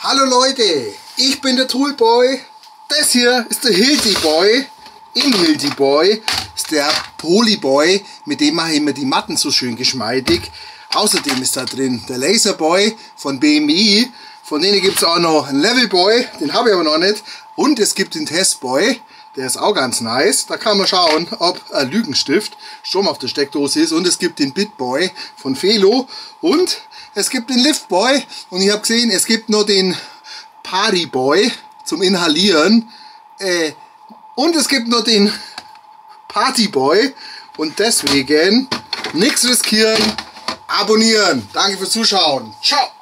Hallo Leute, ich bin der Toolboy. Das hier ist der Hilti Boy. Im Hilti Boy ist der Polyboy, mit dem mache ich immer die Matten so schön geschmeidig. Außerdem ist da drin der Laserboy von BMI. Von denen gibt es auch noch einen Levelboy, den habe ich aber noch nicht. Und es gibt den Testboy, der ist auch ganz nice. Da kann man schauen, ob ein Lügenstift Strom auf der Steckdose ist. Und es gibt den Bitboy von Felo. Und es gibt den Liftboy. Und ich habe gesehen, es gibt noch den Partyboy zum Inhalieren. Und es gibt noch den Partyboy. Und deswegen nichts riskieren, abonnieren. Danke fürs Zuschauen. Ciao.